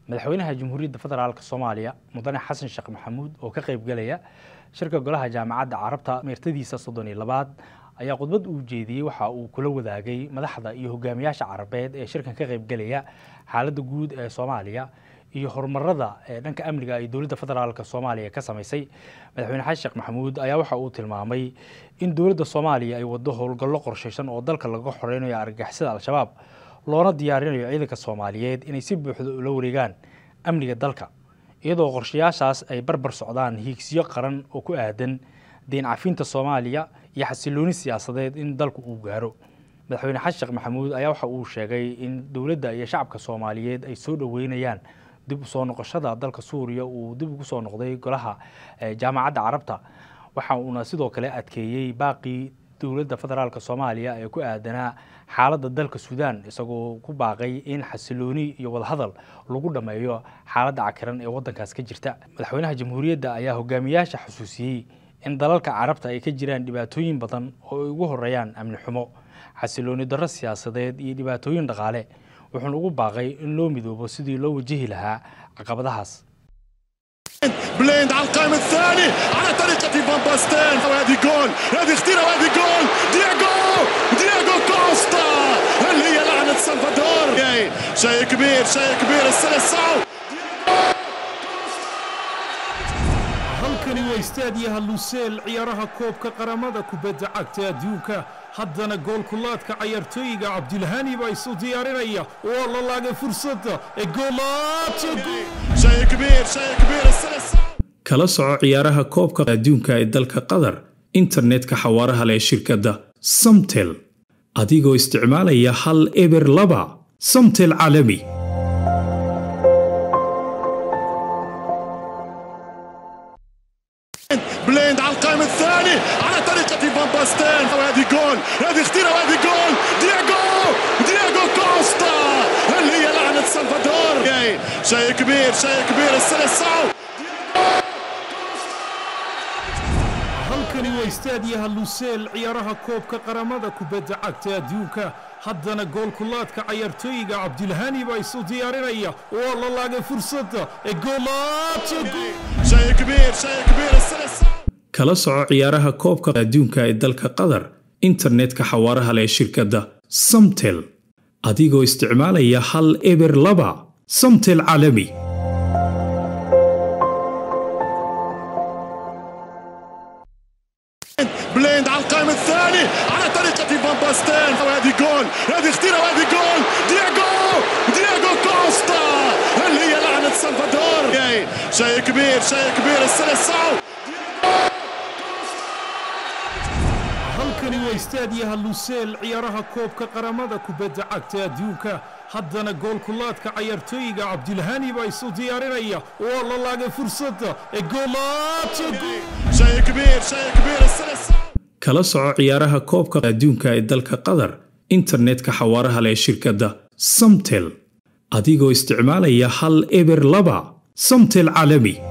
madaxweynaha Jamhuuriyadda Federaalka Soomaaliya Mudane Xasan Sheekh Maxamuud oo ka qayb galaya shirka golaha jaamacadda Carabta meertadiisa 32 ayaa khudbad u jeediyay waxa uu kula wadaagay madaxda iyo hogaamiyaasha Carabeed ee shirkan ka qayb galaya xaaladda guud ee Soomaaliya iyo horumarada dhanka amniga ay dawladda federaalka Soomaaliya ka sameysay. Madaxweyne Xasan Sheekh Maxamuud ayaa waxa uu tilmaamay in dawladda Soomaaliya ay wado howlgallo qorsheysan oo dalka laga xoreynayo argagixisada Al-Shabaab loona diyaarinayo ciidanka Soomaaliyeed inay si buuxda ula wareegaan amniga dalka iyadoo qorshayaashaas ay barbar socdaan hiigsiyo qaran oo ku aadan deyn cafinta Soomaaliya iyo xasilooni siyaasadeed in dalku uu gaaro. Madaxweyne Xasan Sheekh Maxamuud ayaa waxa uu sheegay in dawladda iyo shacabka Soomaaliyeed ay soo dhaweynayaan dib u soo noqoshada dalka Suuriya uu dib ugu soo noqday golaha jaamacadda Carabta. Waxa uuna sidoo kale adkeeyay baaqi dawladda federaalka Soomaaliya ee ku aadanaa xaaladda dalka Suudaan isagoo ku baaqay in xasilooni iyo wada hadal lagu dhameeyo xaaladda cakiran ee wadankaas ka jirta. Madaxweynaha Jamhuuriyadda ayaa hogaamiyaasha xusuusiyay in dalalka Carabta ay ka jiraan dhibaatooyin badan oo ay ugu horeeyaan amni xumo, xasilooni darro siyaasadeed iyo dhibaatooyin dhaqaale. wuxuu ugu baaqay in loo midoobo sidii loo wajihi lahaa caqabadahaas. بليند على القائم الثاني على طريقة فان باستين وهذه جول هذه اختيرة وهذه جول دياغو كوستا هل هي لعنة سلفادور شيء كبير السلسعو halkani waa istaadiyaha Lusail ciyaaraha koobka qaramada kubadda cagta adduunka haddana gool kulaadka ciyaartooyga Cabdilhani baa isu diyaarinaya oo la laagay fursadda ee goolaadka شيء كبير السلسعو kala soco ciyaaraha koobka adduunka ee dalka Qatar internetka xawaaraha leh shirkadda Samtel adigoo isticmaalaya hal eber 2 Samtel caalami. بليند على القائم الثاني على طريقة فان باستين وهذه جول هذه اختيرة وهذه جول دياغو كوستا هل هي لعنة سلفادور شيء كبير السلسعو halkani waa istaadiyaha Lusail ciyaaraha koobka qaramada kubadda cagta adduunka haddana gool kulaadka ciyaartooyga Cabdilhani baa isu diyaarinaya oo la laagay fursadda ee goolaadka شيء كبير السلسعو kala soco ciyaaraha koobka adduunka ee dalka Qatar internetka xawaaraha leh shirkadda Samtel adigoo isticmaalaya hal eber 2 Samtel caalami. بليند على القائم الثاني على طريقة فان باستين وهذه جول هذه اختيرة وهذه جول دياغو كوستا هل هي لعنة سلفادور شيء كبير السلسعو halkani waa istaadiyaha Lusail ciyaaraha koobka qaramada kubadda cagta adduunka haddana gool kulaadka ciyaartooyga Cabdilhani baa isu diyaarinaya oo la laagay fursadda ee goolaadka شيء كبير السلسعو kala soco ciyaaraha koobka adduunka ee dalka Qatar internetka xawaaraha leh shirkadda Samtel adigoo isticmaalaya hal eber 2 Samtel caalami.